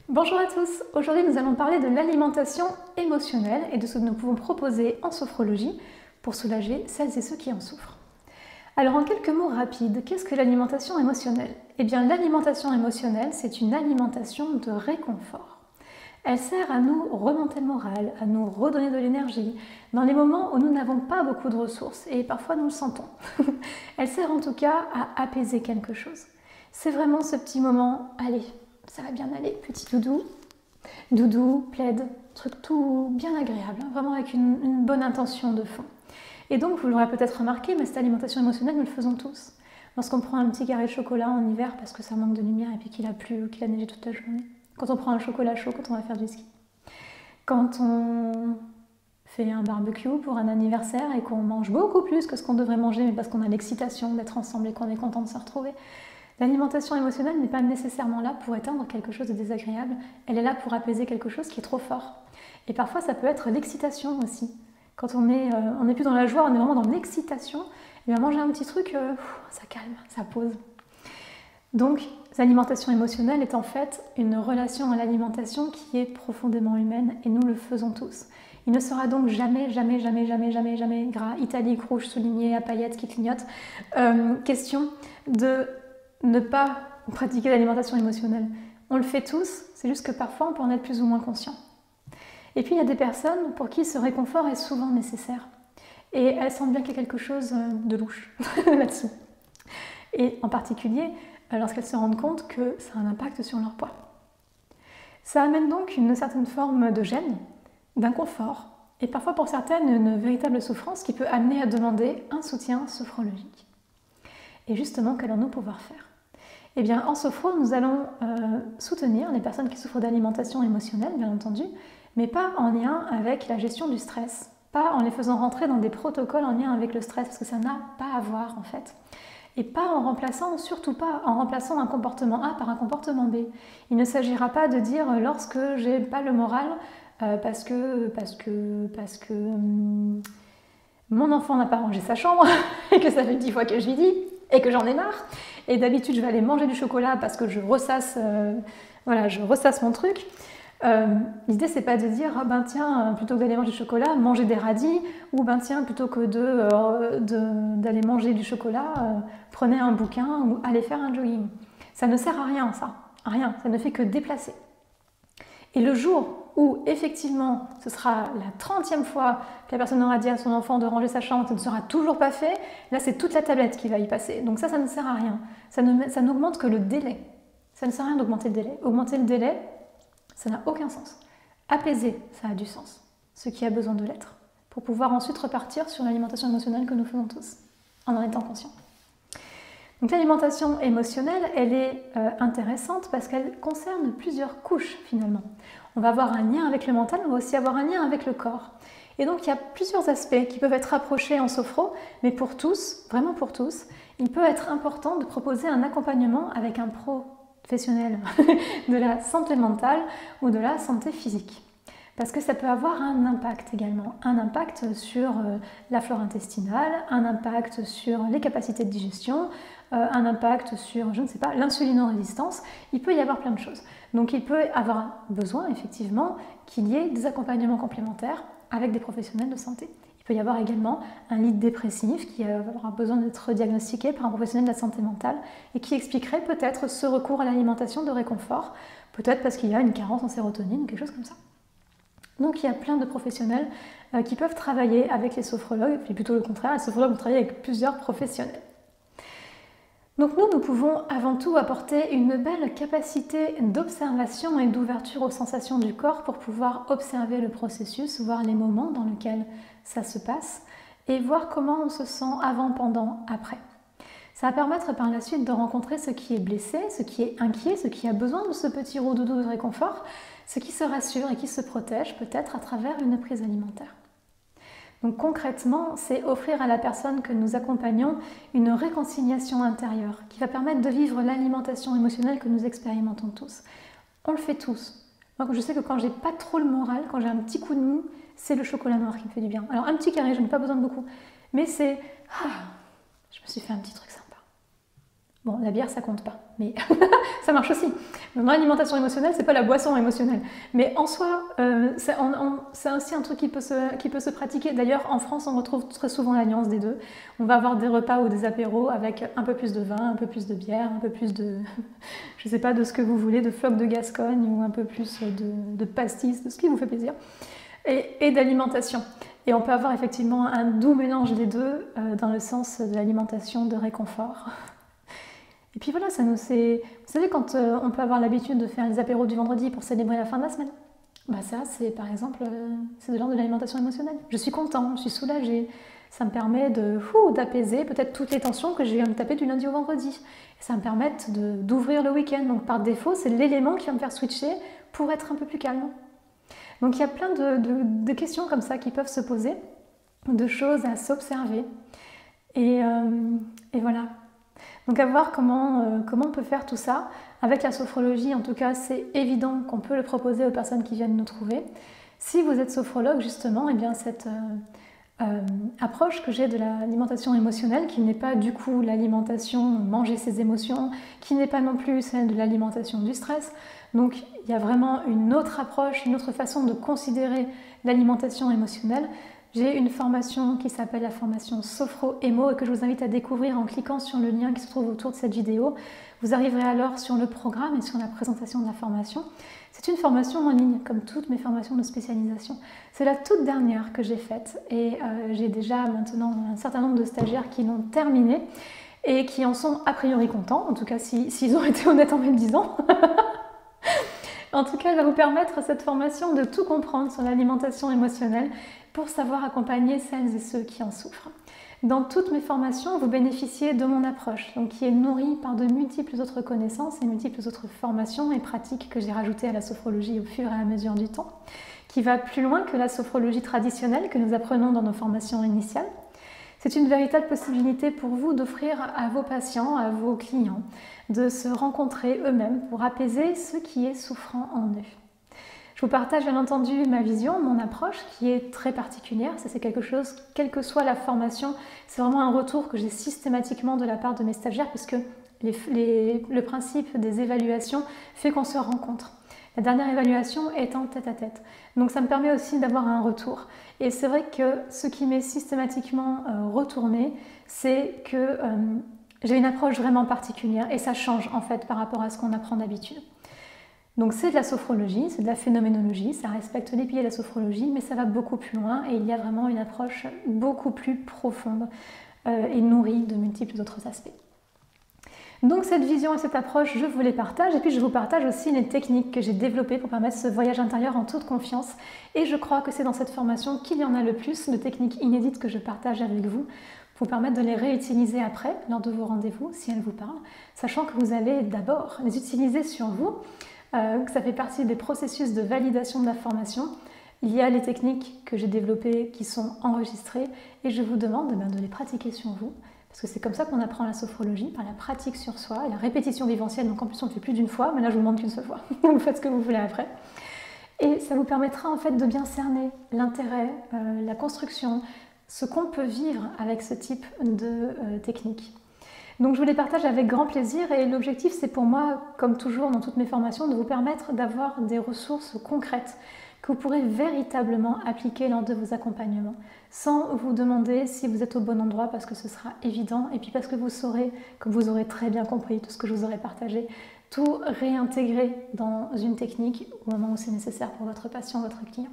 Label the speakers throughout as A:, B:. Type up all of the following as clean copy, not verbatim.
A: Bonjour à tous, aujourd'hui nous allons parler de l'alimentation émotionnelle et de ce que nous pouvons proposer en sophrologie pour soulager celles et ceux qui en souffrent. Alors en quelques mots rapides, qu'est-ce que l'alimentation émotionnelle? Eh bien l'alimentation émotionnelle, c'est une alimentation de réconfort. Elle sert à nous remonter le moral, à nous redonner de l'énergie, dans les moments où nous n'avons pas beaucoup de ressources, et parfois nous le sentons. Elle sert en tout cas à apaiser quelque chose. C'est vraiment ce petit moment, allez, ça va bien aller, petit doudou, plaid, truc tout bien agréable, hein, vraiment avec une bonne intention de fond. Et donc, vous l'aurez peut-être remarqué, mais cette alimentation émotionnelle, nous le faisons tous. Lorsqu'on prend un petit carré de chocolat en hiver parce que ça manque de lumière et puis qu'il a plu ou qu'il a neigé toute la journée. Quand on prend un chocolat chaud quand on va faire du ski. Quand on fait un barbecue pour un anniversaire et qu'on mange beaucoup plus que ce qu'on devrait manger, mais parce qu'on a l'excitation d'être ensemble et qu'on est content de se retrouver. L'alimentation émotionnelle n'est pas nécessairement là pour éteindre quelque chose de désagréable, elle est là pour apaiser quelque chose qui est trop fort. Et parfois ça peut être l'excitation aussi. Quand on n'est plus dans la joie, on est vraiment dans l'excitation, et bien manger un petit truc, ça calme, ça pose. Donc l'alimentation émotionnelle est en fait une relation à l'alimentation qui est profondément humaine et nous le faisons tous. Il ne sera donc jamais gras, italique, rouge, souligné, à paillettes qui clignotent, question de ne pas pratiquer l'alimentation émotionnelle. On le fait tous, c'est juste que parfois on peut en être plus ou moins conscient. Et puis il y a des personnes pour qui ce réconfort est souvent nécessaire. Et elles sentent bien qu'il y a quelque chose de louche là-dessus. Et en particulier, lorsqu'elles se rendent compte que ça a un impact sur leur poids. Ça amène donc une certaine forme de gêne, d'inconfort, et parfois pour certaines une véritable souffrance qui peut amener à demander un soutien sophrologique. Et justement, qu'allons-nous pouvoir faire? Eh bien, en sophro, nous allons soutenir les personnes qui souffrent d'alimentation émotionnelle, bien entendu, mais pas en lien avec la gestion du stress, pas en les faisant rentrer dans des protocoles en lien avec le stress, parce que ça n'a pas à voir en fait. Et pas en remplaçant, surtout pas en remplaçant un comportement A par un comportement B. Il ne s'agira pas de dire lorsque j'ai pas le moral, parce que mon enfant n'a pas rangé sa chambre, et que ça fait 10 fois que je lui dis, et que j'en ai marre, et d'habitude je vais aller manger du chocolat parce que je ressasse mon truc. L'idée c'est pas de dire ah ben tiens, plutôt que d'aller manger du chocolat, manger des radis, ou ben tiens, plutôt que d'aller manger du chocolat, prenez un bouquin ou allez faire un jogging. Ça ne sert à rien ça, à rien, ça ne fait que déplacer. Et le jour où effectivement ce sera la 30e fois que la personne aura dit à son enfant de ranger sa chambre, ça ne sera toujours pas fait, là c'est toute la tablette qui va y passer. Donc ça ne sert à rien. Ça n'augmente que le délai. Ça ne sert à rien d'augmenter le délai. Augmenter le délai, ça n'a aucun sens. Apaiser, ça a du sens. Ce qui a besoin de l'être. Pour pouvoir ensuite repartir sur l'alimentation émotionnelle que nous faisons tous, en étant conscients. Donc l'alimentation émotionnelle, elle est intéressante parce qu'elle concerne plusieurs couches finalement. On va avoir un lien avec le mental, on va aussi avoir un lien avec le corps. Et donc il y a plusieurs aspects qui peuvent être rapprochés en sophro, mais pour tous, vraiment pour tous, il peut être important de proposer un accompagnement avec un professionnel de la santé mentale ou de la santé physique. Parce que ça peut avoir un impact également, un impact sur la flore intestinale, un impact sur les capacités de digestion, un impact sur, je ne sais pas, l'insulinorésistance, il peut y avoir plein de choses. Donc il peut avoir besoin effectivement qu'il y ait des accompagnements complémentaires avec des professionnels de santé. Il peut y avoir également un lead dépressif qui aura besoin d'être diagnostiqué par un professionnel de la santé mentale et qui expliquerait peut-être ce recours à l'alimentation de réconfort, peut-être parce qu'il y a une carence en sérotonine ou quelque chose comme ça. Donc il y a plein de professionnels qui peuvent travailler avec les sophrologues, et plutôt le contraire, les sophrologues vont travailler avec plusieurs professionnels. Donc nous pouvons avant tout apporter une belle capacité d'observation et d'ouverture aux sensations du corps pour pouvoir observer le processus, voir les moments dans lesquels ça se passe et voir comment on se sent avant, pendant, après. Ça va permettre par la suite de rencontrer ce qui est blessé, ce qui est inquiet, ce qui a besoin de ce petit roux-doudou de réconfort, ce qui se rassure et qui se protège peut-être à travers une prise alimentaire. Donc concrètement, c'est offrir à la personne que nous accompagnons une réconciliation intérieure qui va permettre de vivre l'alimentation émotionnelle que nous expérimentons tous. On le fait tous. Moi, je sais que quand j'ai pas trop le moral, quand j'ai un petit coup de mou, c'est le chocolat noir qui me fait du bien. Alors un petit carré, je n'ai pas besoin de beaucoup, mais c'est je me suis fait un petit truc sympa. Bon, la bière, ça compte pas, mais ça marche aussi. Dans l'alimentation émotionnelle, c'est pas la boisson émotionnelle. Mais en soi, c'est aussi un truc qui peut se pratiquer. D'ailleurs, en France, on retrouve très souvent l'alliance des deux. On va avoir des repas ou des apéros avec un peu plus de vin, un peu plus de bière, un peu plus de, je sais pas, de ce que vous voulez, de flocs de Gascogne ou un peu plus de pastis, de ce qui vous fait plaisir, et d'alimentation. Et on peut avoir effectivement un doux mélange des deux dans le sens de l'alimentation de réconfort. Et puis voilà, vous savez, quand on peut avoir l'habitude de faire les apéros du vendredi pour célébrer la fin de la semaine, bah ça, c'est par exemple, c'est de l'ordre de l'alimentation émotionnelle. Je suis content, je suis soulagée. Ça me permet d'apaiser peut-être toutes les tensions que j'ai eu à me taper du lundi au vendredi. Et ça me permet d'ouvrir le week-end. Donc par défaut, c'est l'élément qui va me faire switcher pour être un peu plus calme. Donc il y a plein de questions comme ça qui peuvent se poser, de choses à s'observer. Et voilà. Donc à voir comment on peut faire tout ça. Avec la sophrologie, en tout cas, c'est évident qu'on peut le proposer aux personnes qui viennent nous trouver. Si vous êtes sophrologue, justement, eh bien cette approche que j'ai de l'alimentation émotionnelle, qui n'est pas du coup l'alimentation manger ses émotions, qui n'est pas non plus celle de l'alimentation du stress. Donc il y a vraiment une autre approche, une autre façon de considérer l'alimentation émotionnelle. J'ai une formation qui s'appelle la formation Sophro-Émo et que je vous invite à découvrir en cliquant sur le lien qui se trouve autour de cette vidéo. Vous arriverez alors sur le programme et sur la présentation de la formation. C'est une formation en ligne, comme toutes mes formations de spécialisation. C'est la toute dernière que j'ai faite et j'ai déjà maintenant un certain nombre de stagiaires qui l'ont terminée et qui en sont a priori contents, en tout cas s'ils ont été honnêtes en me le disant. En tout cas, elle va vous permettre, cette formation, de tout comprendre sur l'alimentation émotionnelle pour savoir accompagner celles et ceux qui en souffrent. Dans toutes mes formations, vous bénéficiez de mon approche, donc qui est nourrie par de multiples autres connaissances et multiples autres formations et pratiques que j'ai rajoutées à la sophrologie au fur et à mesure du temps, qui va plus loin que la sophrologie traditionnelle que nous apprenons dans nos formations initiales. C'est une véritable possibilité pour vous d'offrir à vos patients, à vos clients, de se rencontrer eux-mêmes pour apaiser ce qui est souffrant en eux. Je vous partage bien entendu ma vision, mon approche qui est très particulière. Ça, c'est quelque chose, quelle que soit la formation, c'est vraiment un retour que j'ai systématiquement de la part de mes stagiaires puisque le principe des évaluations fait qu'on se rencontre. La dernière évaluation est en tête-à-tête. Donc ça me permet aussi d'avoir un retour. Et c'est vrai que ce qui m'est systématiquement retourné, c'est que j'ai une approche vraiment particulière et ça change en fait par rapport à ce qu'on apprend d'habitude. Donc c'est de la sophrologie, c'est de la phénoménologie, ça respecte les piliers de la sophrologie, mais ça va beaucoup plus loin et il y a vraiment une approche beaucoup plus profonde et nourrie de multiples autres aspects. Donc cette vision et cette approche, je vous les partage et puis je vous partage aussi les techniques que j'ai développées pour permettre ce voyage intérieur en toute confiance et je crois que c'est dans cette formation qu'il y en a le plus de techniques inédites que je partage avec vous pour permettre de les réutiliser après lors de vos rendez-vous si elles vous parlent, sachant que vous allez d'abord les utiliser sur vous, que ça fait partie des processus de validation de la formation. Il y a les techniques que j'ai développées qui sont enregistrées et je vous demande de les pratiquer sur vous. Parce que c'est comme ça qu'on apprend la sophrologie, par la pratique sur soi et la répétition viventielle. Donc en plus on ne le fait plus d'une fois, mais là je vous demande qu'une seule fois. Vous faites ce que vous voulez après. Et ça vous permettra en fait de bien cerner l'intérêt, la construction, ce qu'on peut vivre avec ce type de technique. Donc je vous les partage avec grand plaisir et l'objectif c'est pour moi, comme toujours dans toutes mes formations, de vous permettre d'avoir des ressources concrètes que vous pourrez véritablement appliquer lors de vos accompagnements, sans vous demander si vous êtes au bon endroit parce que ce sera évident et puis parce que vous saurez, comme vous aurez très bien compris tout ce que je vous aurai partagé, tout réintégrer dans une technique au moment où c'est nécessaire pour votre patient, votre client.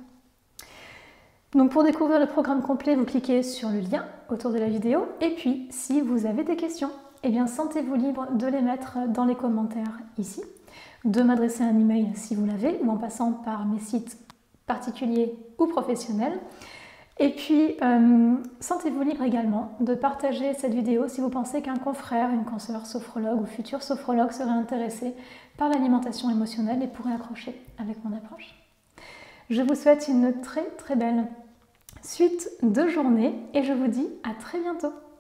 A: Donc pour découvrir le programme complet, vous cliquez sur le lien autour de la vidéo et puis si vous avez des questions, eh bien sentez-vous libre de les mettre dans les commentaires ici, de m'adresser un email si vous l'avez ou en passant par mes sites particuliers ou professionnels. Et puis, sentez-vous libre également de partager cette vidéo si vous pensez qu'un confrère, une consoeur sophrologue ou futur sophrologue serait intéressé par l'alimentation émotionnelle et pourrait accrocher avec mon approche. Je vous souhaite une très très belle suite de journée et je vous dis à très bientôt.